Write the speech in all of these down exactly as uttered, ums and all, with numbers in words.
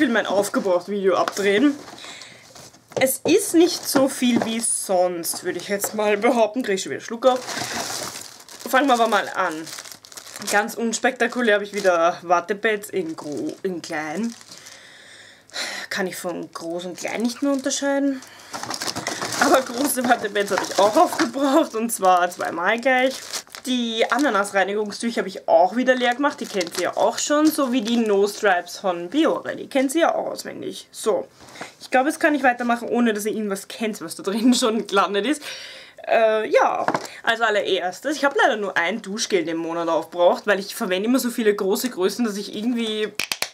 will mein Aufgebraucht-Video abdrehen. Es ist nicht so viel wie sonst, würde ich jetzt mal behaupten. Kriege ich schon wieder Schluck auf. Fangen wir aber mal an. Ganz unspektakulär habe ich wieder Wattepads in, in klein. Kann ich von groß und klein nicht mehr unterscheiden. Aber große Wattepads habe ich auch aufgebraucht und zwar zweimal gleich. Die Ananas-Reinigungstücher habe ich auch wieder leer gemacht, die kennt ihr ja auch schon, sowie die No Stripes von Biore, die kennt ihr ja auch auswendig. So, ich glaube, jetzt kann ich weitermachen, ohne dass ihr irgendwas kennt, was da drin schon gelandet ist. Äh, ja, als allererstes, ich habe leider nur ein Duschgel im Monat aufgebraucht, weil ich verwende immer so viele große Größen, dass ich irgendwie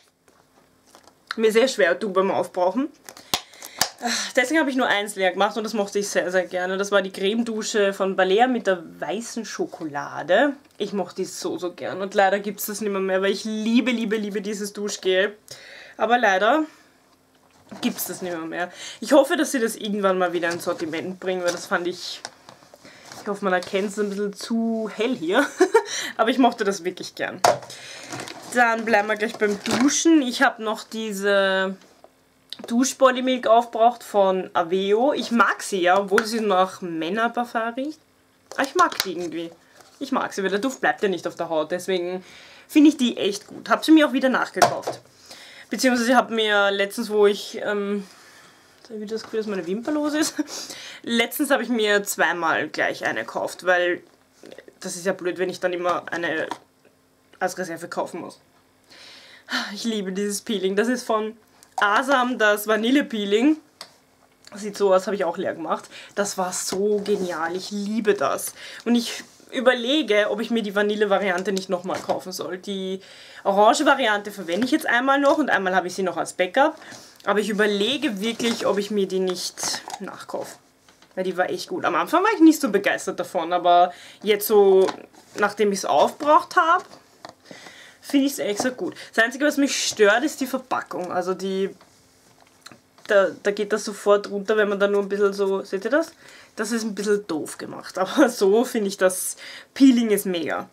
mir sehr schwer tue beim Aufbrauchen. Deswegen habe ich nur eins leer gemacht und das mochte ich sehr, sehr gerne. Das war die Cremedusche von Balea mit der weißen Schokolade. Ich mochte die so, so gern und leider gibt es das nicht mehr, mehr, weil ich liebe, liebe, liebe dieses Duschgel. Aber leider gibt es das nicht mehr, mehr. Ich hoffe, dass sie das irgendwann mal wieder ins Sortiment bringen, weil das fand ich... Ich hoffe, man erkennt es ein bisschen zu hell hier. Aber ich mochte das wirklich gern. Dann bleiben wir gleich beim Duschen. Ich habe noch diese... Duschbodymilk aufgebraucht von Aveo. Ich mag sie ja, obwohl sie nach Männerparfum riecht. Aber ich mag die irgendwie. Ich mag sie, weil der Duft bleibt ja nicht auf der Haut. Deswegen finde ich die echt gut. Habe sie mir auch wieder nachgekauft. Beziehungsweise ich habe mir letztens, wo ich... Ähm, habe ich das Gefühl, dass meine Wimper los ist? Letztens habe ich mir zweimal gleich eine gekauft, weil das ist ja blöd, wenn ich dann immer eine als Reserve kaufen muss. Ich liebe dieses Peeling. Das ist von... Asam, das Vanille-Peeling. Sieht so aus, habe ich auch leer gemacht. Das war so genial, ich liebe das. Und ich überlege, ob ich mir die Vanille-Variante nicht nochmal kaufen soll. Die Orange-Variante verwende ich jetzt einmal noch und einmal habe ich sie noch als Backup. Aber ich überlege wirklich, ob ich mir die nicht nachkaufe. Weil die war echt gut. Am Anfang war ich nicht so begeistert davon, aber jetzt so, nachdem ich es aufgebraucht habe, finde ich es echt so gut. Das Einzige, was mich stört, ist die Verpackung. Also die, da, da geht das sofort runter, wenn man da nur ein bisschen so, seht ihr das? Das ist ein bisschen doof gemacht, aber so finde ich das Peeling ist mega.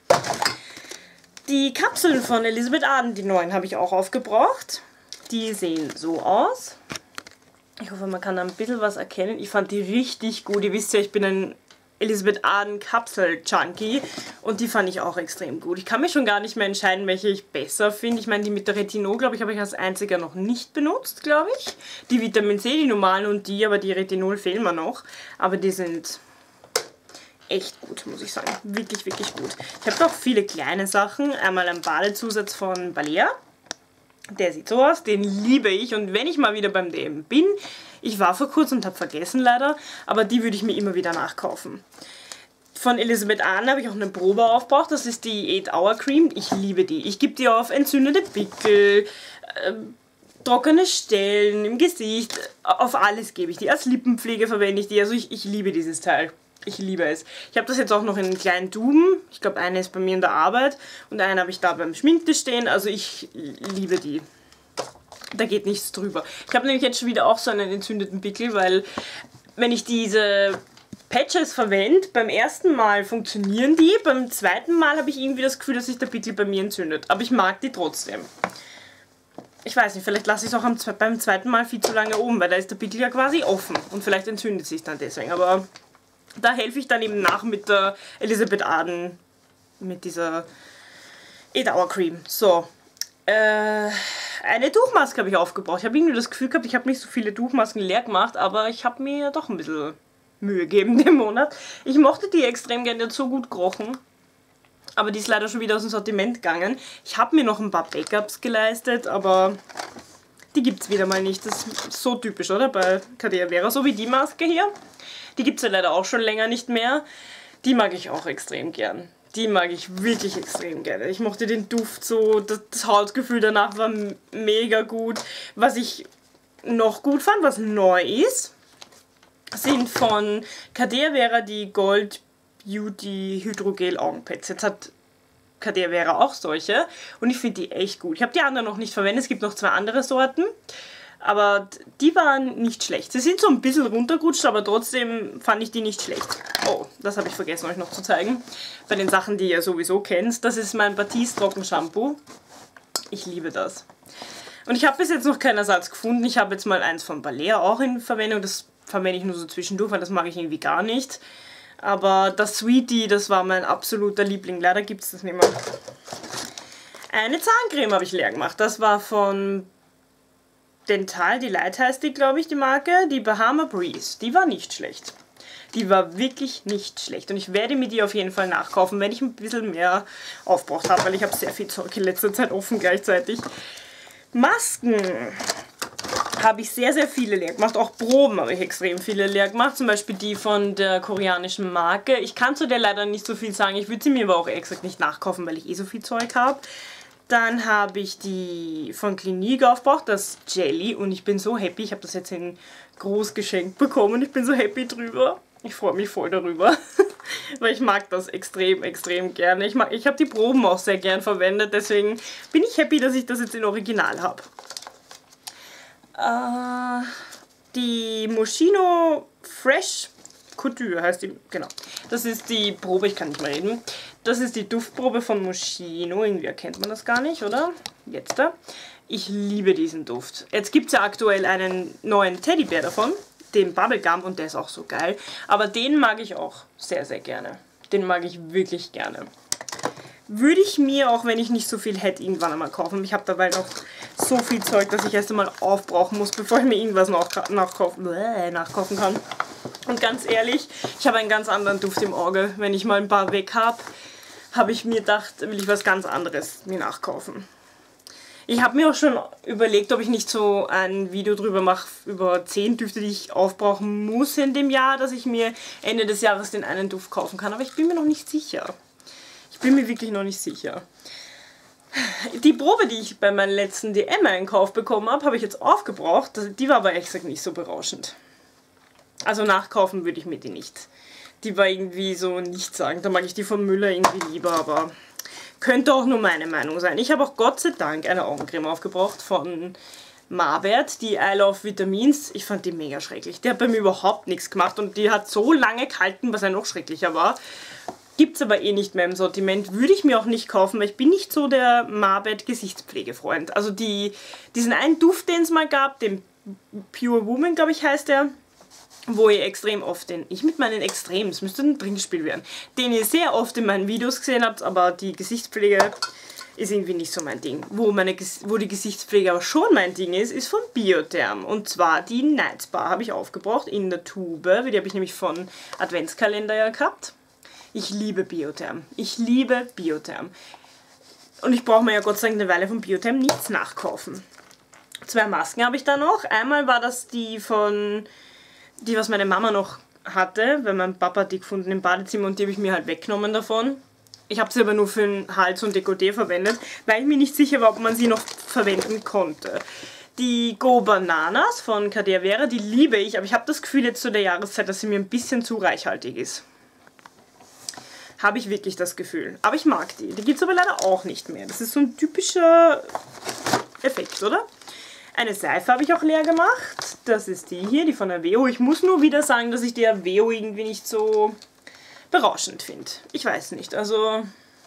Die Kapseln von Elisabeth Arden, die neuen, habe ich auch aufgebraucht. Die sehen so aus. Ich hoffe, man kann da ein bisschen was erkennen. Ich fand die richtig gut. Ihr wisst ja, ich bin ein Elisabeth Arden Kapsel Junkie und die fand ich auch extrem gut. Ich kann mich schon gar nicht mehr entscheiden, welche ich besser finde. Ich meine, die mit der Retinol, glaube ich, habe ich als einziger noch nicht benutzt, glaube ich. Die Vitamin C, die normalen und die, aber die Retinol fehlen mir noch. Aber die sind echt gut, muss ich sagen. Wirklich, wirklich gut. Ich habe noch viele kleine Sachen. Einmal ein Badezusatz von Balea. Der sieht so aus, den liebe ich und wenn ich mal wieder beim D M bin, ich war vor kurzem und habe vergessen leider, aber die würde ich mir immer wieder nachkaufen. Von Elisabeth Arden habe ich auch eine Probe aufgebraucht, das ist die acht Hour Cream, ich liebe die. Ich gebe die auf entzündete Pickel, äh, trockene Stellen im Gesicht, auf alles gebe ich die. Als Lippenpflege verwende ich die, also ich, ich liebe dieses Teil. Ich liebe es. Ich habe das jetzt auch noch in kleinen Tuben. Ich glaube, eine ist bei mir in der Arbeit und eine habe ich da beim Schminktisch stehen. Also ich liebe die. Da geht nichts drüber. Ich habe nämlich jetzt schon wieder auch so einen entzündeten Pickel, weil wenn ich diese Patches verwende, beim ersten Mal funktionieren die, beim zweiten Mal habe ich irgendwie das Gefühl, dass sich der Pickel bei mir entzündet. Aber ich mag die trotzdem. Ich weiß nicht, vielleicht lasse ich es auch am, beim zweiten Mal viel zu lange oben, weil da ist der Pickel ja quasi offen und vielleicht entzündet sich dann deswegen. Aber da helfe ich dann eben nach mit der Elisabeth Arden, mit dieser acht Hour Cream. So, äh, eine Tuchmaske habe ich aufgebraucht. Ich habe irgendwie das Gefühl gehabt, ich habe nicht so viele Tuchmasken leer gemacht, aber ich habe mir doch ein bisschen Mühe gegeben den Monat. Ich mochte die extrem gerne, die hat so gut gerochen. Aber die ist leider schon wieder aus dem Sortiment gegangen. Ich habe mir noch ein paar Backups geleistet, aber die gibt es wieder mal nicht. Das ist so typisch, oder? Bei Cadea Vera, so wie die Maske hier. Die gibt es ja leider auch schon länger nicht mehr. Die mag ich auch extrem gern. Die mag ich wirklich extrem gerne. Ich mochte den Duft so, das, das Hautgefühl danach war mega gut. Was ich noch gut fand, was neu ist, sind von Cadea Vera die Gold Beauty Hydrogel Augenpads. Jetzt hat Cadea Vera auch solche und ich finde die echt gut. Ich habe die anderen noch nicht verwendet, es gibt noch zwei andere Sorten. Aber die waren nicht schlecht. Sie sind so ein bisschen runtergerutscht, aber trotzdem fand ich die nicht schlecht. Oh, das habe ich vergessen euch noch zu zeigen. Bei den Sachen, die ihr sowieso kennt. Das ist mein Batiste Trockenshampoo. Ich liebe das. Und ich habe bis jetzt noch keinen Ersatz gefunden. Ich habe jetzt mal eins von Balea auch in Verwendung. Das verwende ich nur so zwischendurch, weil das mag ich irgendwie gar nicht. Aber das Sweetie, das war mein absoluter Liebling. Leider gibt es das nicht mehr. Eine Zahncreme habe ich leer gemacht. Das war von Dental Delight heißt die, glaube ich, die Marke. Die Bahama Breeze. Die war nicht schlecht. Die war wirklich nicht schlecht. Und ich werde mir die auf jeden Fall nachkaufen, wenn ich ein bisschen mehr aufgebraucht habe, weil ich habe sehr viel Zeug in letzter Zeit offen gleichzeitig. Masken habe ich sehr, sehr viele leer gemacht. Auch Proben habe ich extrem viele leer gemacht. Zum Beispiel die von der koreanischen Marke. Ich kann zu der leider nicht so viel sagen. Ich würde sie mir aber auch exakt nicht nachkaufen, weil ich eh so viel Zeug habe. Dann habe ich die von Clinique aufgebraucht, das Jelly. Und ich bin so happy. Ich habe das jetzt in groß geschenkt bekommen. Ich bin so happy drüber. Ich freue mich voll darüber. Weil ich mag das extrem, extrem gerne. Ich, mag, ich habe die Proben auch sehr gern verwendet. Deswegen bin ich happy, dass ich das jetzt in Original habe. Uh, die Moschino Fresh Couture heißt die, genau. Das ist die Probe, ich kann nicht mehr reden. Das ist die Duftprobe von Moschino. Irgendwie erkennt man das gar nicht, oder? Jetzt da. Ich liebe diesen Duft. Jetzt gibt es ja aktuell einen neuen Teddybär davon, den Bubblegum, und der ist auch so geil. Aber den mag ich auch sehr, sehr gerne. Den mag ich wirklich gerne. Würde ich mir, auch wenn ich nicht so viel hätte, irgendwann einmal kaufen. Ich habe dabei noch so viel Zeug, dass ich erst einmal aufbrauchen muss, bevor ich mir irgendwas nachkaufen, äh, nachkaufen kann. Und ganz ehrlich, ich habe einen ganz anderen Duft im Auge. Wenn ich mal ein paar weg habe, habe ich mir gedacht, will ich was ganz anderes mir nachkaufen. Ich habe mir auch schon überlegt, ob ich nicht so ein Video drüber mache, über zehn Düfte, die ich aufbrauchen muss in dem Jahr, dass ich mir Ende des Jahres den einen Duft kaufen kann. Aber ich bin mir noch nicht sicher. Ich bin mir wirklich noch nicht sicher. Die Probe, die ich bei meinem letzten D M-Einkauf bekommen habe, habe ich jetzt aufgebraucht. Die war aber echt gesagt nicht so berauschend. Also nachkaufen würde ich mir die nicht. Die war irgendwie so nichtssagend. Da mag ich die von Müller irgendwie lieber, aber könnte auch nur meine Meinung sein. Ich habe auch Gott sei Dank eine Augencreme aufgebraucht von Marbert, die I Love Vitamins. Ich fand die mega schrecklich. Die hat bei mir überhaupt nichts gemacht und die hat so lange gehalten, was ja noch schrecklicher war. Gibt es aber eh nicht mehr im Sortiment. Würde ich mir auch nicht kaufen, weil ich bin nicht so der Marbert Gesichtspflegefreund. Also die, diesen einen Duft, den es mal gab, den Pure Woman, glaube ich, heißt der, wo ihr extrem oft den, ich mit meinen Extremen, es müsste ein Trinkspiel werden, den ihr sehr oft in meinen Videos gesehen habt, aber die Gesichtspflege ist irgendwie nicht so mein Ding. Wo, meine, wo die Gesichtspflege aber schon mein Ding ist, ist von Biotherm. Und zwar die Night Spa habe ich aufgebraucht in der Tube, die habe ich nämlich von Adventskalender ja gehabt. Ich liebe Biotherm. Ich liebe Biotherm. Und ich brauche mir ja Gott sei Dank eine Weile von Biotherm nichts nachkaufen. Zwei Masken habe ich da noch. Einmal war das die von, die was meine Mama noch hatte, weil mein Papa hat die gefunden im Badezimmer und die habe ich mir halt weggenommen davon. Ich habe sie aber nur für den Hals und Dekolleté verwendet, weil ich mir nicht sicher war, ob man sie noch verwenden konnte. Die Go Bananas von Cadea Vera, die liebe ich, aber ich habe das Gefühl jetzt zu der Jahreszeit, dass sie mir ein bisschen zu reichhaltig ist. Habe ich wirklich das Gefühl. Aber ich mag die. Die gibt es aber leider auch nicht mehr. Das ist so ein typischer Effekt, oder? Eine Seife habe ich auch leer gemacht. Das ist die hier, die von Aveo. Ich muss nur wieder sagen, dass ich die Aveo irgendwie nicht so berauschend finde. Ich weiß nicht. Also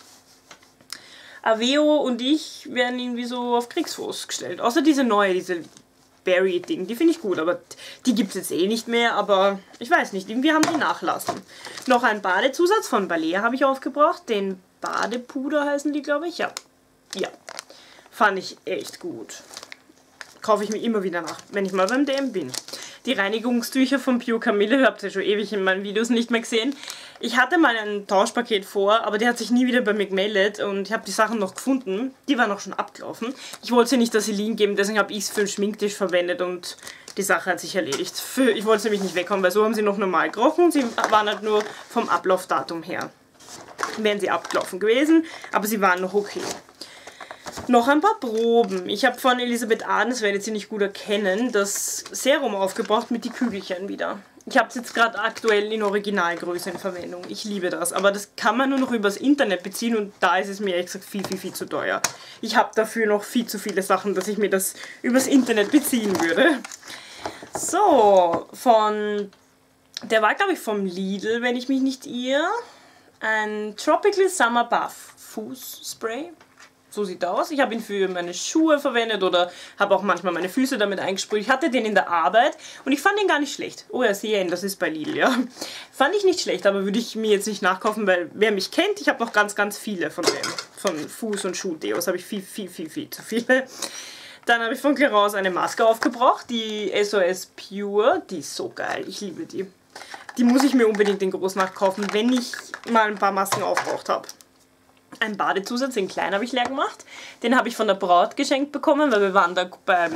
Aveo und ich werden irgendwie so auf Kriegsfuß gestellt. Außer diese neue, diese Berry-Ding. Die finde ich gut, aber die gibt es jetzt eh nicht mehr. Aber ich weiß nicht, irgendwie haben die nachlassen. Noch ein Badezusatz von Balea habe ich aufgebraucht. Den Badepuder heißen die, glaube ich. Ja. Ja. Fand ich echt gut. Kaufe ich mir immer wieder nach, wenn ich mal beim D M bin. Die Reinigungstücher von Pure Camille, habt ihr schon ewig in meinen Videos nicht mehr gesehen. Ich hatte mal ein Tauschpaket vor, aber der hat sich nie wieder bei mir gemeldet und ich habe die Sachen noch gefunden. Die waren auch schon abgelaufen. Ich wollte sie nicht der Celine geben, deswegen habe ich es für den Schminktisch verwendet und die Sache hat sich erledigt. Für, ich wollte sie nämlich nicht weghauen, weil so haben sie noch normal gerochen. Sie waren halt nur vom Ablaufdatum her. Wären sie abgelaufen gewesen, aber sie waren noch okay. Noch ein paar Proben. Ich habe von Elisabeth Arden, das werdet ihr nicht gut erkennen, das Serum aufgebraucht mit die Kügelchen wieder. Ich habe es jetzt gerade aktuell in Originalgröße in Verwendung. Ich liebe das, aber das kann man nur noch übers Internet beziehen und da ist es mir ehrlich gesagt viel, viel, viel zu teuer. Ich habe dafür noch viel zu viele Sachen, dass ich mir das übers Internet beziehen würde. So, von, der war glaube ich vom Lidl, wenn ich mich nicht irre. Ein Tropical Summer Bath Fußspray. So sieht er aus. Ich habe ihn für meine Schuhe verwendet oder habe auch manchmal meine Füße damit eingesprüht. Ich hatte den in der Arbeit und ich fand ihn gar nicht schlecht. Oh ja, sehe ihn, das ist bei Lidl, ja. Fand ich nicht schlecht, aber würde ich mir jetzt nicht nachkaufen, weil wer mich kennt, ich habe noch ganz, ganz viele von dem. Von Fuß- und Schuh-Deos habe ich viel, viel, viel, viel zu viele. Dann habe ich von Clarins eine Maske aufgebraucht, die S O S Pure. Die ist so geil, ich liebe die. Die muss ich mir unbedingt in groß nachkaufen, wenn ich mal ein paar Masken aufgebraucht habe. Ein Badezusatz, den kleinen habe ich leer gemacht. Den habe ich von der Braut geschenkt bekommen, weil wir waren da beim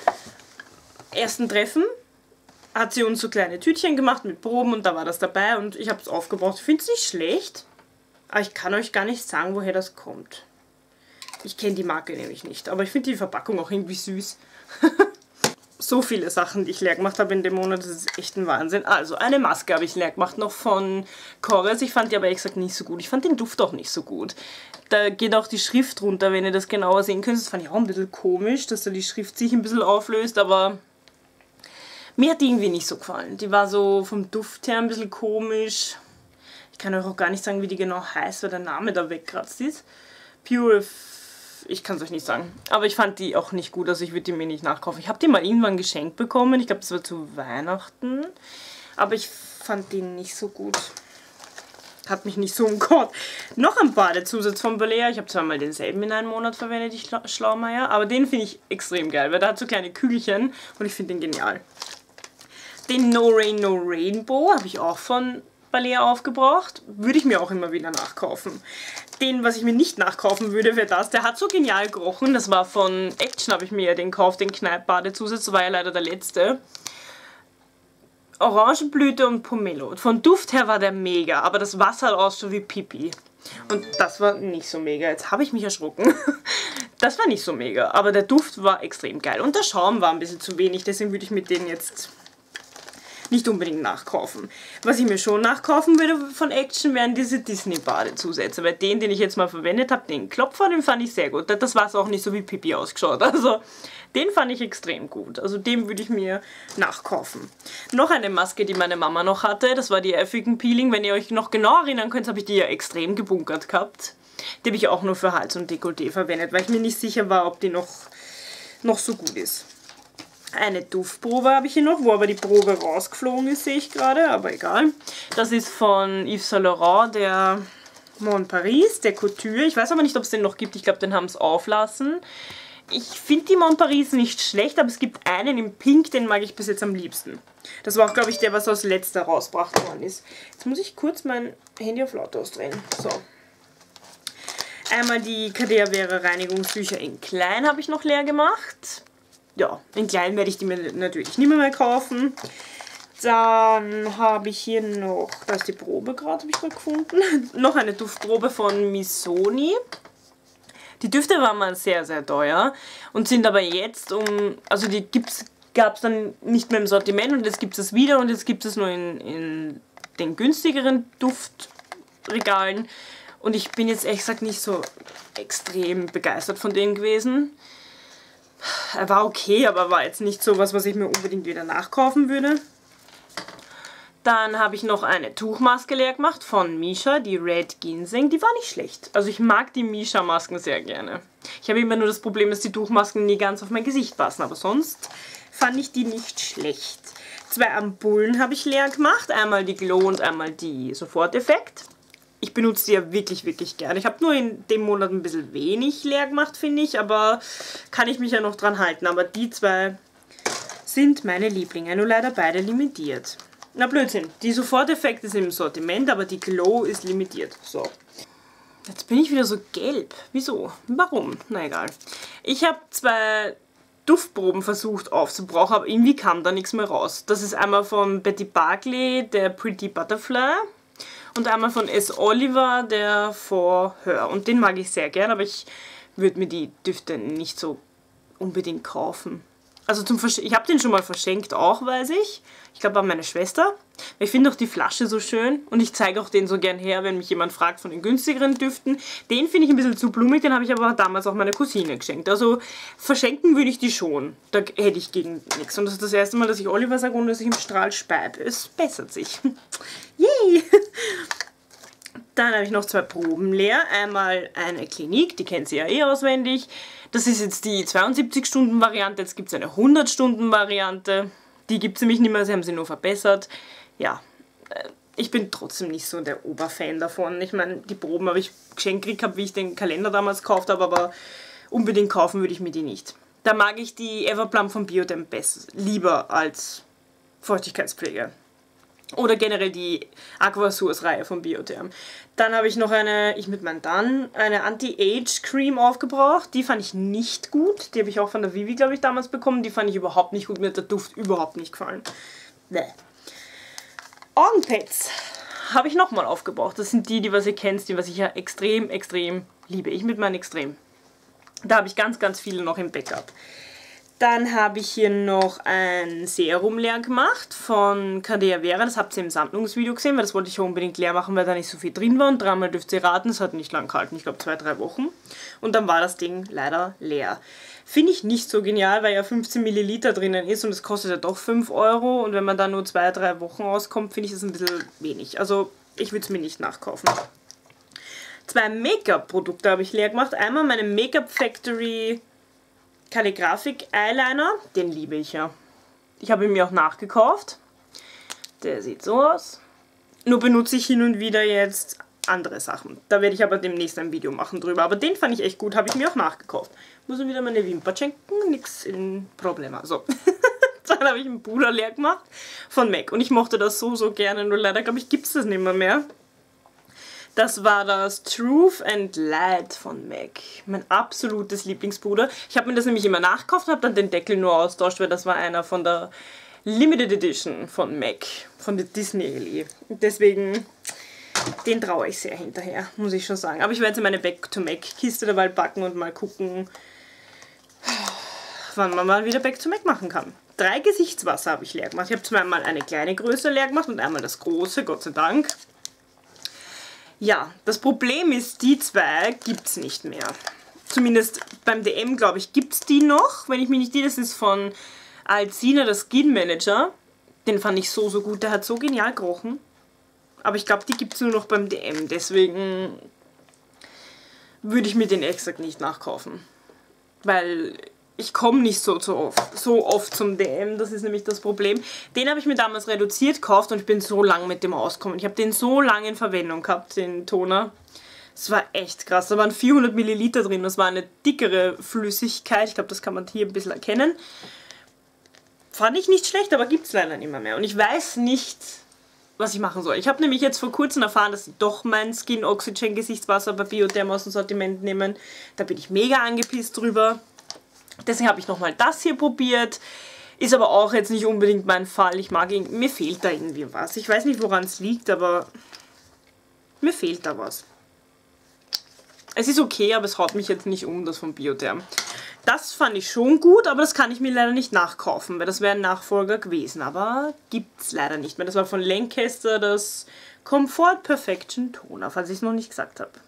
ersten Treffen. Hat sie uns so kleine Tütchen gemacht mit Proben und da war das dabei und ich habe es aufgebraucht. Ich finde es nicht schlecht, aber ich kann euch gar nicht sagen, woher das kommt. Ich kenne die Marke nämlich nicht, aber ich finde die Verpackung auch irgendwie süß. So viele Sachen, die ich leer gemacht habe in dem Monat, das ist echt ein Wahnsinn. Also, eine Maske habe ich leer gemacht, noch von Korres. Ich fand die aber ehrlich gesagt nicht so gut. Ich fand den Duft auch nicht so gut. Da geht auch die Schrift runter, wenn ihr das genauer sehen könnt. Das fand ich auch ein bisschen komisch, dass da die Schrift sich ein bisschen auflöst, aber mir hat die irgendwie nicht so gefallen. Die war so vom Duft her ein bisschen komisch. Ich kann euch auch gar nicht sagen, wie die genau heißt, weil der Name da wegkratzt ist. Pure... Ich kann es euch nicht sagen. Aber ich fand die auch nicht gut, also ich würde die mir nicht nachkaufen. Ich habe die mal irgendwann geschenkt bekommen. Ich glaube, das war zu Weihnachten. Aber ich fand die nicht so gut. Hat mich nicht so umgehauen. Noch ein Badezusatz von Balea. Ich habe zweimal denselben in einem Monat verwendet, die Schla Schlaumeier. Aber den finde ich extrem geil, weil der hat so kleine Kügelchen und ich finde den genial. Den No Rain No Rainbow habe ich auch von Balea aufgebraucht. Würde ich mir auch immer wieder nachkaufen. Den, was ich mir nicht nachkaufen würde, wäre das. Der hat so genial gerochen. Das war von Action, habe ich mir den gekauft, den Kneipp-Badezusatz. Das war ja leider der letzte. Orangenblüte und Pomelo. Von Duft her war der mega, aber das Wasser hat ausschaut wie Pipi. Und das war nicht so mega. Jetzt habe ich mich erschrocken. Das war nicht so mega, aber der Duft war extrem geil. Und der Schaum war ein bisschen zu wenig, deswegen würde ich mit denen jetzt nicht unbedingt nachkaufen. Was ich mir schon nachkaufen würde von Action, wären diese Disney-Badezusätze. Weil den, den ich jetzt mal verwendet habe, den Klopfer, den fand ich sehr gut. Das Wasser auch nicht so wie Pipi ausgeschaut. Also den fand ich extrem gut. Also den würde ich mir nachkaufen. Noch eine Maske, die meine Mama noch hatte, das war die African Peeling. Wenn ihr euch noch genau erinnern könnt, habe ich die ja extrem gebunkert gehabt. Die habe ich auch nur für Hals und Dekolleté verwendet, weil ich mir nicht sicher war, ob die noch, noch so gut ist. Eine Duftprobe habe ich hier noch, wo aber die Probe rausgeflogen ist, sehe ich gerade, aber egal. Das ist von Yves Saint Laurent, der Mon Paris, der Couture. Ich weiß aber nicht, ob es den noch gibt. Ich glaube, den haben sie auflassen. Ich finde die Mon Paris nicht schlecht, aber es gibt einen in Pink, den mag ich bis jetzt am liebsten. Das war auch, glaube ich, der, was als letzter rausgebracht worden ist. Jetzt muss ich kurz mein Handy auf lautlos drehen. So. Einmal die Cadea Vera Reinigungstücher in klein habe ich noch leer gemacht. Ja, in klein werde ich die mir natürlich nicht mehr, mehr kaufen. Dann habe ich hier noch, da ist die Probe gerade, habe ich gerade gefunden, noch eine Duftprobe von Missoni. Die Düfte waren mal sehr, sehr teuer und sind aber jetzt um, also die gab es dann nicht mehr im Sortiment und jetzt gibt es es wieder und jetzt gibt es nur in, in den günstigeren Duftregalen. Und ich bin jetzt ehrlich gesagt nicht so extrem begeistert von denen gewesen. Er war okay, aber war jetzt nicht so was, was ich mir unbedingt wieder nachkaufen würde. Dann habe ich noch eine Tuchmaske leer gemacht von Misha, die Red Ginseng. Die war nicht schlecht. Also ich mag die Misha-Masken sehr gerne. Ich habe immer nur das Problem, dass die Tuchmasken nie ganz auf mein Gesicht passen, aber sonst fand ich die nicht schlecht. Zwei Ampullen habe ich leer gemacht, einmal die Glow und einmal die Soforteffekt. Ich benutze die ja wirklich, wirklich gerne. Ich habe nur in dem Monat ein bisschen wenig leer gemacht, finde ich, aber kann ich mich ja noch dran halten. Aber die zwei sind meine Lieblinge, nur leider beide limitiert. Na Blödsinn, die Soforteffekt ist im Sortiment, aber die Glow ist limitiert. So. Jetzt bin ich wieder so gelb. Wieso? Warum? Na egal. Ich habe zwei Duftproben versucht aufzubrauchen, aber irgendwie kam da nichts mehr raus. Das ist einmal von Betty Barclay, der Pretty Butterfly. Und einmal von S. Oliver, der For Her. Und den mag ich sehr gern, aber ich würde mir die Düfte nicht so unbedingt kaufen. Also zum Versch ich habe den schon mal verschenkt, auch weiß ich. Ich glaube an meine Schwester. Ich finde auch die Flasche so schön und ich zeige auch den so gern her, wenn mich jemand fragt von den günstigeren Düften. Den finde ich ein bisschen zu blumig, den habe ich aber damals auch meiner Cousine geschenkt. Also verschenken würde ich die schon. Da hätte ich gegen nichts. Und das ist das erste Mal, dass ich Oliver sage, ohne dass ich im Strahl speibe. Es bessert sich. Yay! Dann habe ich noch zwei Proben leer. Einmal eine Clinique, die kennt sie ja eh auswendig. Das ist jetzt die zweiundsiebzig Stunden Variante. Jetzt gibt es eine hundert Stunden Variante. Die gibt es nämlich nicht mehr, sie haben sie nur verbessert. Ja, ich bin trotzdem nicht so der Oberfan davon. Ich meine, die Proben habe ich geschenkt gekriegt, hab, wie ich den Kalender damals gekauft habe, aber unbedingt kaufen würde ich mir die nicht. Da mag ich die Everplum von Bioderm besser, lieber als Feuchtigkeitspflege. Oder generell die Aquasource-Reihe von Bioderm. Dann habe ich noch eine, ich mit meinem Dann, eine Anti-Age-Cream aufgebraucht. Die fand ich nicht gut. Die habe ich auch von der Vivi, glaube ich, damals bekommen. Die fand ich überhaupt nicht gut. Mir hat der Duft überhaupt nicht gefallen. Bäh. Augenpads habe ich nochmal aufgebraucht. Das sind die, die was ihr kennt, die was ich ja extrem, extrem liebe. Ich mit meinen Extrem. Da habe ich ganz, ganz viele noch im Backup. Dann habe ich hier noch ein Serum leer gemacht von Cardea Vera. Das habt ihr im Sammlungsvideo gesehen, weil das wollte ich unbedingt leer machen, weil da nicht so viel drin war. Und dreimal dürft ihr raten, es hat nicht lang gehalten, ich glaube zwei, drei Wochen. Und dann war das Ding leider leer. Finde ich nicht so genial, weil ja fünfzehn Milliliter drinnen ist und es kostet ja doch fünf Euro. Und wenn man da nur zwei, drei Wochen auskommt, finde ich das ein bisschen wenig. Also ich würde es mir nicht nachkaufen. Zwei Make-up-Produkte habe ich leer gemacht. Einmal meine Make-up Factory Calligraphic Eyeliner, den liebe ich ja. Ich habe ihn mir auch nachgekauft. Der sieht so aus. Nur benutze ich hin und wieder jetzt andere Sachen. Da werde ich aber demnächst ein Video machen drüber. Aber den fand ich echt gut, habe ich mir auch nachgekauft. Muss mir wieder meine Wimper schenken, nix in Problema. So. Dann habe ich einen Puder leer gemacht von M A C. Und ich mochte das so, so gerne. Nur leider, glaube ich, gibt es das nicht mehr mehr. Das war das Truth and Light von M A C. Mein absolutes Lieblingspuder. Ich habe mir das nämlich immer nachgekauft und habe dann den Deckel nur austauscht, weil das war einer von der Limited Edition von M A C. Von der Disney. Deswegen, den traue ich sehr hinterher, muss ich schon sagen. Aber ich werde jetzt meine Back-to-M A C-Kiste dabei packen und mal gucken, wann man mal wieder Back-to-M A C machen kann. Drei Gesichtswasser habe ich leer gemacht. Ich habe zweimal eine kleine Größe leer gemacht und einmal das große, Gott sei Dank. Ja, das Problem ist, die zwei gibt es nicht mehr. Zumindest beim D M, glaube ich, gibt es die noch. Wenn ich mich nicht irre, das ist von Alcina, der Skin Manager. Den fand ich so, so gut. Der hat so genial gerochen. Aber ich glaube, die gibt es nur noch beim D M. Deswegen würde ich mir den exakt nicht nachkaufen. Weil ich komme nicht so, so, oft, so oft zum D M, das ist nämlich das Problem. Den habe ich mir damals reduziert gekauft und ich bin so lange mit dem ausgekommen. Ich habe den so lange in Verwendung gehabt, den Toner. Das war echt krass. Da waren vierhundert Milliliter drin, das war eine dickere Flüssigkeit. Ich glaube, das kann man hier ein bisschen erkennen. Fand ich nicht schlecht, aber gibt es leider nicht mehr, mehr. Und ich weiß nicht, was ich machen soll. Ich habe nämlich jetzt vor kurzem erfahren, dass sie doch mein Skin Oxygen Gesichtswasser bei Bioderm aus dem Sortiment nehmen. Da bin ich mega angepisst drüber. Deswegen habe ich nochmal das hier probiert. Ist aber auch jetzt nicht unbedingt mein Fall. Ich mag ihn, mir fehlt da irgendwie was. Ich weiß nicht, woran es liegt, aber mir fehlt da was. Es ist okay, aber es haut mich jetzt nicht um, das von Bioderm. Das fand ich schon gut, aber das kann ich mir leider nicht nachkaufen, weil das wäre ein Nachfolger gewesen. Aber gibt es leider nicht mehr. Das war von Lancaster das Comfort Perfection Toner, falls ich es noch nicht gesagt habe.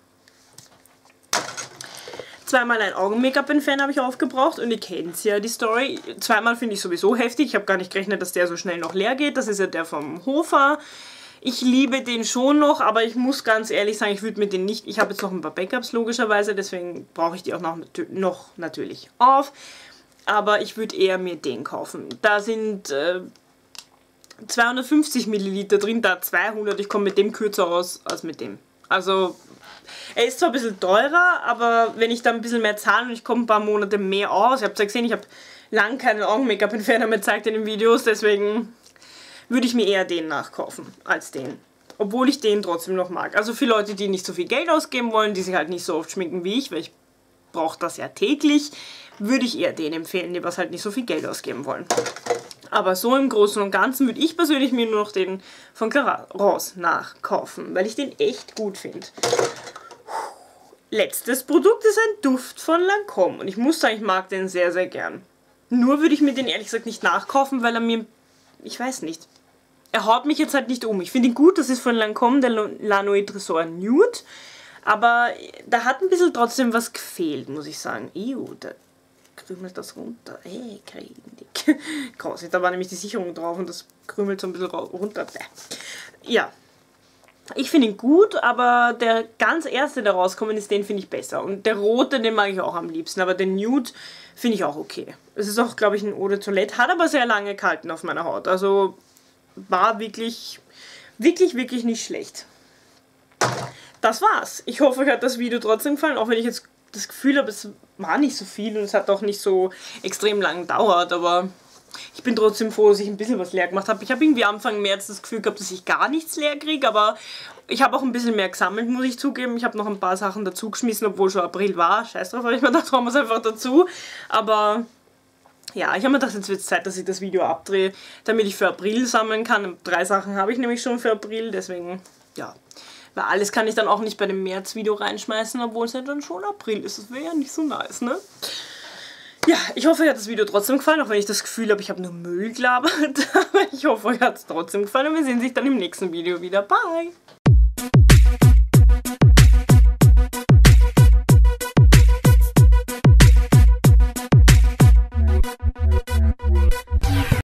Zweimal ein Augen-Make-up-Entferner habe ich aufgebraucht und ihr kennt ja die Story. Zweimal finde ich sowieso heftig. Ich habe gar nicht gerechnet, dass der so schnell noch leer geht. Das ist ja der vom Hofer. Ich liebe den schon noch, aber ich muss ganz ehrlich sagen, ich würde mir den nicht... Ich habe jetzt noch ein paar Backups logischerweise, deswegen brauche ich die auch noch, noch natürlich auf. Aber ich würde eher mir den kaufen. Da sind äh, zweihundertfünfzig Milliliter drin, da zweihundert. Ich komme mit dem kürzer aus als mit dem. Also... Er ist zwar ein bisschen teurer, aber wenn ich da ein bisschen mehr zahle und ich komme ein paar Monate mehr aus, ihr habt ja gesehen, ich habe lange keinen Augen-Make-up-Entferner mehr gezeigt in den Videos, deswegen würde ich mir eher den nachkaufen als den. Obwohl ich den trotzdem noch mag. Also für Leute, die nicht so viel Geld ausgeben wollen, die sich halt nicht so oft schminken wie ich, weil ich brauche das ja täglich, würde ich eher den empfehlen, die was halt nicht so viel Geld ausgeben wollen. Aber so im Großen und Ganzen würde ich persönlich mir nur noch den von Clarins nachkaufen, weil ich den echt gut finde. Letztes Produkt ist ein Duft von Lancôme und ich muss sagen, ich mag den sehr, sehr gern. Nur würde ich mir den ehrlich gesagt nicht nachkaufen, weil er mir, ich weiß nicht, er haut mich jetzt halt nicht um. Ich finde ihn gut, das ist von Lancôme, der La Nuit Tresor Nude, aber da hat ein bisschen trotzdem was gefehlt, muss ich sagen. Ew, da krümelt das runter. Ey, kreidig. Grausig, da war nämlich die Sicherung drauf und das krümelt so ein bisschen runter. Ja. Ich finde ihn gut, aber der ganz erste, der rauskommen ist, den finde ich besser. Und der rote, den mag ich auch am liebsten, aber den Nude finde ich auch okay. Es ist auch, glaube ich, ein Eau de Toilette, hat aber sehr lange gehalten auf meiner Haut. Also war wirklich, wirklich, wirklich nicht schlecht. Das war's. Ich hoffe, euch hat das Video trotzdem gefallen, auch wenn ich jetzt das Gefühl habe, es war nicht so viel und es hat auch nicht so extrem lang gedauert, aber ich bin trotzdem froh, dass ich ein bisschen was leer gemacht habe. Ich habe irgendwie Anfang März das Gefühl gehabt, dass ich gar nichts leer kriege, aber ich habe auch ein bisschen mehr gesammelt, muss ich zugeben. Ich habe noch ein paar Sachen dazu geschmissen, obwohl schon April war. Scheiß drauf, habe ich mir gedacht, haben wir es einfach dazu. Aber ja, ich habe mir gedacht, jetzt wird es Zeit, dass ich das Video abdrehe, damit ich für April sammeln kann. Drei Sachen habe ich nämlich schon für April, deswegen, ja. Weil alles kann ich dann auch nicht bei dem März-Video reinschmeißen, obwohl es ja dann schon April ist. Das wäre ja nicht so nice, ne? Ja, ich hoffe, euch hat das Video trotzdem gefallen, auch wenn ich das Gefühl habe, ich habe nur Müll gelabert. Aber ich hoffe, euch hat es trotzdem gefallen und wir sehen sich dann im nächsten Video wieder. Bye!